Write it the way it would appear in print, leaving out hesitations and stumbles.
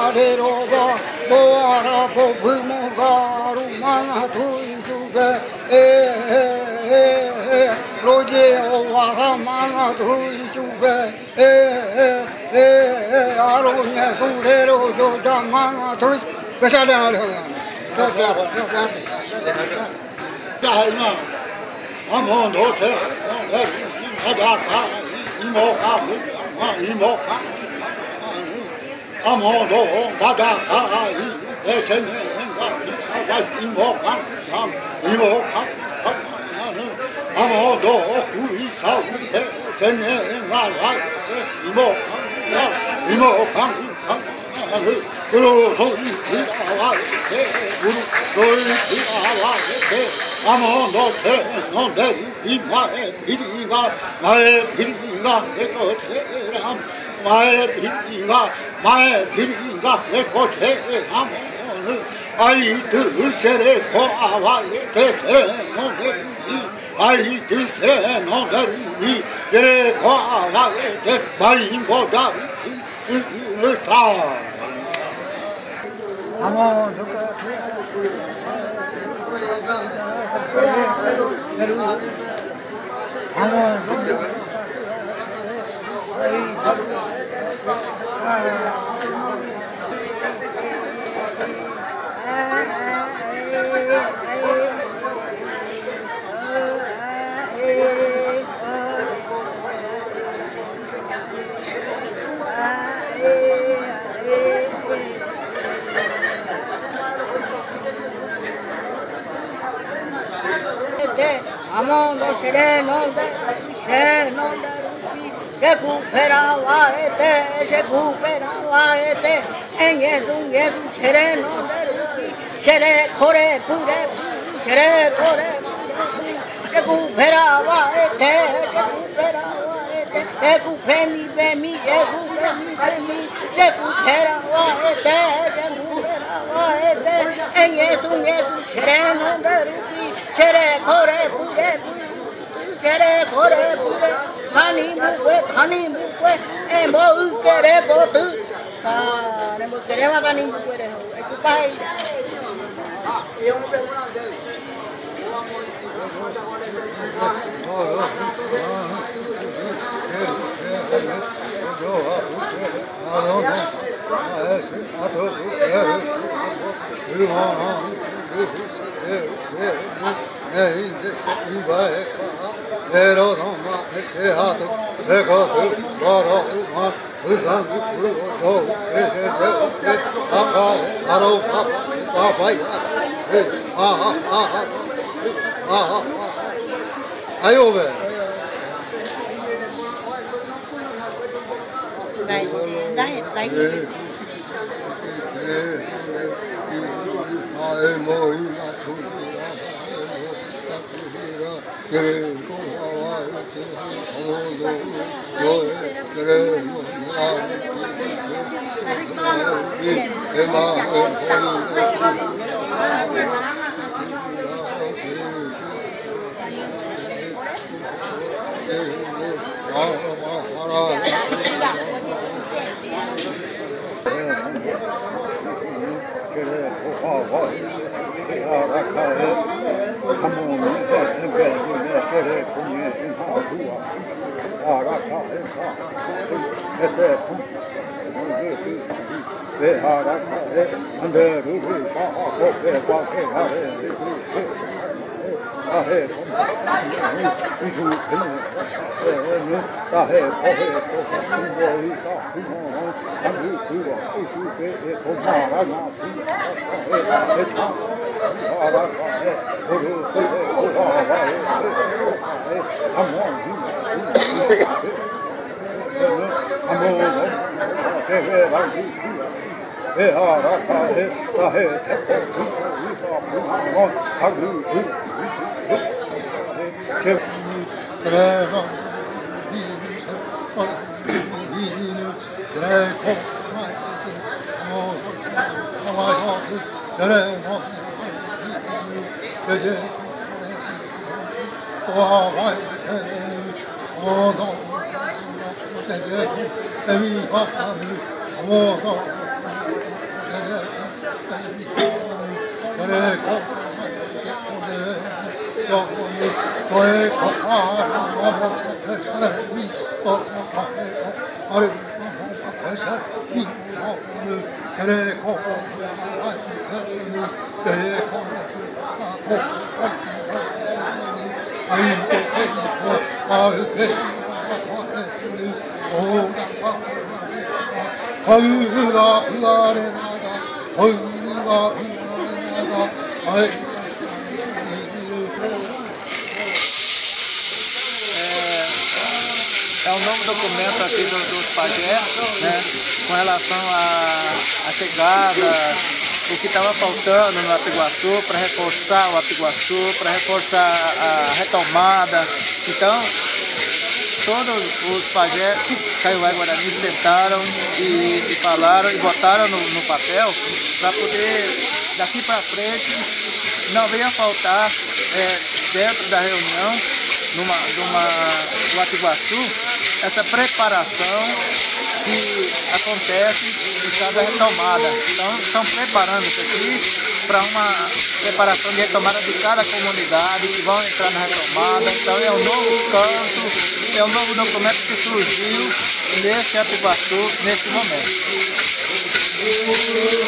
れろがぼあらぼぶもがるまがといすべロジオわがまがといすべあろねそれろじょじゃまがといべしゃれあれほや아무 노세 바다가 이모가 이모가 아무도 바다가 대체는가 이모가 이모가 아무도 우리가 대체는가 이모가 그러서 이리와 아무 너의 비리가 나의 비리가 내 것이라 나의 비리가 내 것이라 아이들 세례 고아와의 대세례 너네이 아이들 세례 너네이 세례 고아와의 대마인보다 다 아무 no sereno se cuperaba en Jesús sereno seré corre pure seré corre se cuperaba se cupemi se cuperaba en Jesús sereno seré corre pure seré corre pure khani mukwe en bo kere ko tu ne mo kere ma khani mukwe re ku pai Pero no más ese hato, de gozo, oro, humano, usando todo, ese aro, papá, ahí over. É um novo documento aqui dos pajés, né, com relação à chegada, o que estava faltando no Apiguaçu, para reforçar o Apiguaçu, para reforçar a retomada. Então, todos os pajés Kaiowá e Guarani sentaram e falaram e botaram no papel para poder, daqui para frente, não venha faltar dentro da reunião do Apiguaçu essa preparação que acontece em cada retomada. Então, estão preparando isso aqui para uma preparação de retomada de cada comunidade que vão entrar na retomada. Então, é um novo canto, é um novo documento que surgiu nesse Apiguaçu nesse momento.